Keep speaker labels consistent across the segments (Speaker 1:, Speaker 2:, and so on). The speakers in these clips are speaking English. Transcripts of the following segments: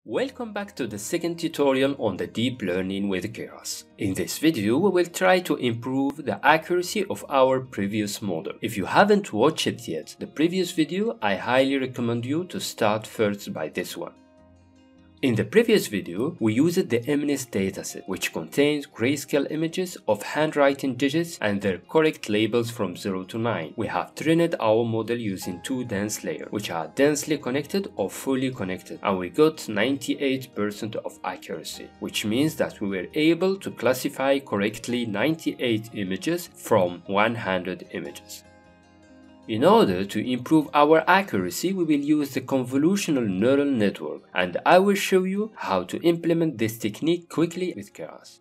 Speaker 1: Welcome back to the second tutorial on the deep learning with Keras. In this video, we will try to improve the accuracy of our previous model. If you haven't watched it yet, the previous video, I highly recommend you to start first by this one. In the previous video, we used the MNIST dataset, which contains grayscale images of handwriting digits and their correct labels from 0 to 9. We have trained our model using two dense layers, which are densely connected or fully connected, and we got 98% of accuracy, which means that we were able to classify correctly 98 images from 100 images. In order to improve our accuracy, we will use the convolutional neural network, and I will show you how to implement this technique quickly with Keras.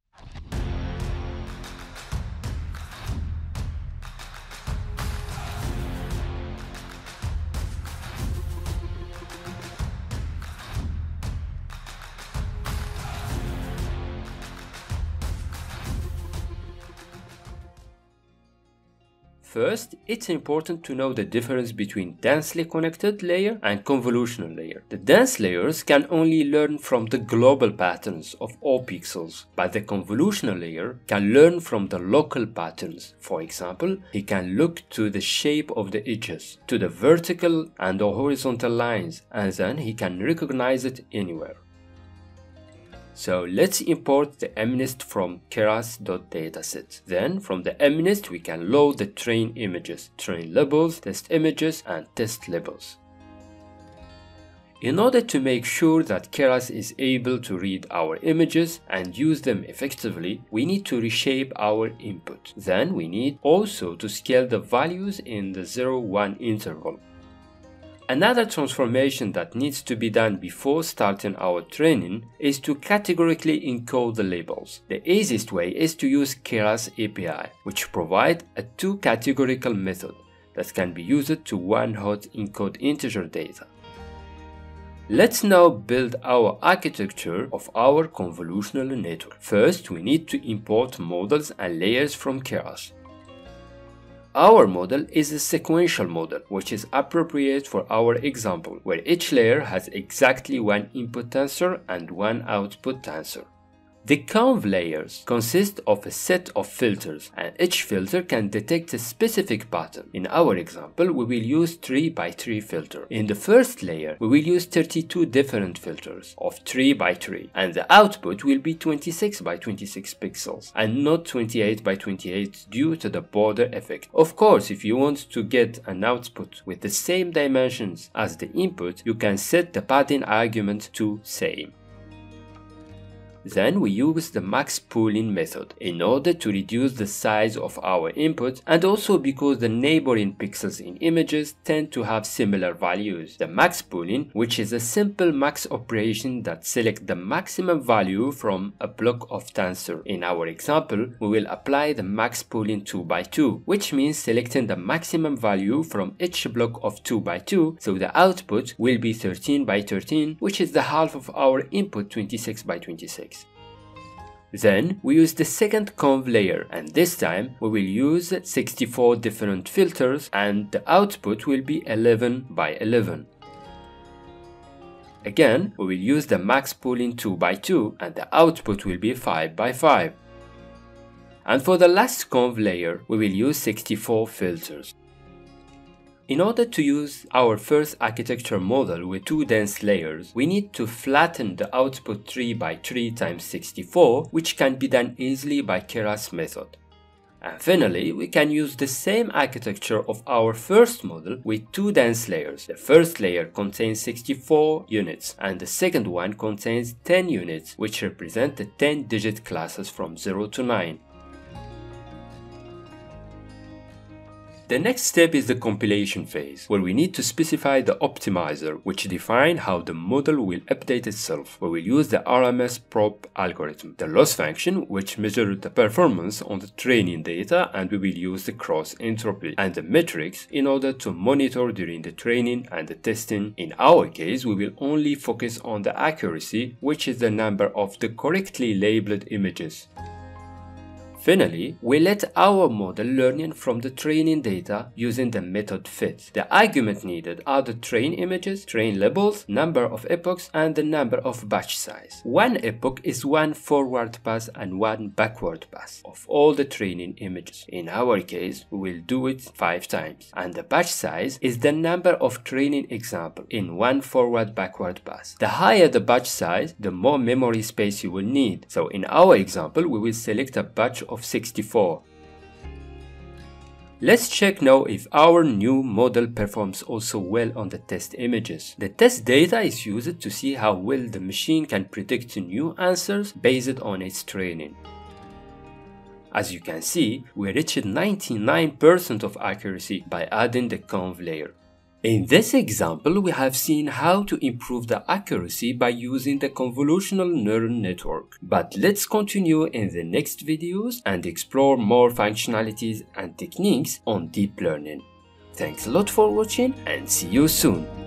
Speaker 1: First, it's important to know the difference between densely connected layer and convolutional layer. The dense layers can only learn from the global patterns of all pixels, but the convolutional layer can learn from the local patterns. For example, he can look to the shape of the edges, to the vertical and the horizontal lines, and then he can recognize it anywhere. So let's import the MNIST from keras.dataset. Then from the MNIST we can load the train images, train labels, test images, and test labels. In order to make sure that Keras is able to read our images and use them effectively, we need to reshape our input. Then we need also to scale the values in the 0-1 interval. Another transformation that needs to be done before starting our training is to categorically encode the labels. The easiest way is to use Keras API, which provides a two-categorical method that can be used to one-hot encode integer data. Let's now build our architecture of our convolutional network. First, we need to import models and layers from Keras. Our model is a sequential model, which is appropriate for our example, where each layer has exactly one input tensor and one output tensor. The conv layers consist of a set of filters, and each filter can detect a specific pattern. In our example, we will use 3x3 filter. In the first layer, we will use 32 different filters of 3x3, and the output will be 26x26 pixels, and not 28x28 due to the border effect. Of course, if you want to get an output with the same dimensions as the input, you can set the padding argument to same. Then we use the max pooling method in order to reduce the size of our input, and also because the neighboring pixels in images tend to have similar values. The max pooling, which is a simple max operation that selects the maximum value from a block of tensor. In our example, we will apply the max pooling 2x2, which means selecting the maximum value from each block of 2x2, so the output will be 13x13, which is the half of our input 26x26. Then we use the second conv layer, and this time we will use 64 different filters, and the output will be 11x11. Again, we will use the max pooling 2x2, and the output will be 5x5. And for the last conv layer, we will use 64 filters. In order to use our first architecture model with two dense layers, we need to flatten the output 3x3 times 64, which can be done easily by Keras method. And finally, we can use the same architecture of our first model with two dense layers. The first layer contains 64 units, and the second one contains 10 units, which represent the 10-digit classes from 0 to 9. The next step is the compilation phase, where we need to specify the optimizer, which defines how the model will update itself. We will use the RMS-prop algorithm, the loss function, which measures the performance on the training data, and we will use the cross entropy and the metrics in order to monitor during the training and the testing. In our case, we will only focus on the accuracy, which is the number of the correctly labeled images. Finally, we let our model learning from the training data using the method fit. The argument needed are the train images, train labels, number of epochs, and the number of batch size. One epoch is one forward pass and one backward pass of all the training images. In our case, we will do it 5 times. And the batch size is the number of training examples in one forward-backward pass. The higher the batch size, the more memory space you will need. So in our example, we will select a batch of 64. Let's check now if our new model performs also well on the test images. The test data is used to see how well the machine can predict new answers based on its training. As you can see, we reached 99% of accuracy by adding the conv layer. In this example, we have seen how to improve the accuracy by using the convolutional neural network. But let's continue in the next videos and explore more functionalities and techniques on deep learning. Thanks a lot for watching and see you soon.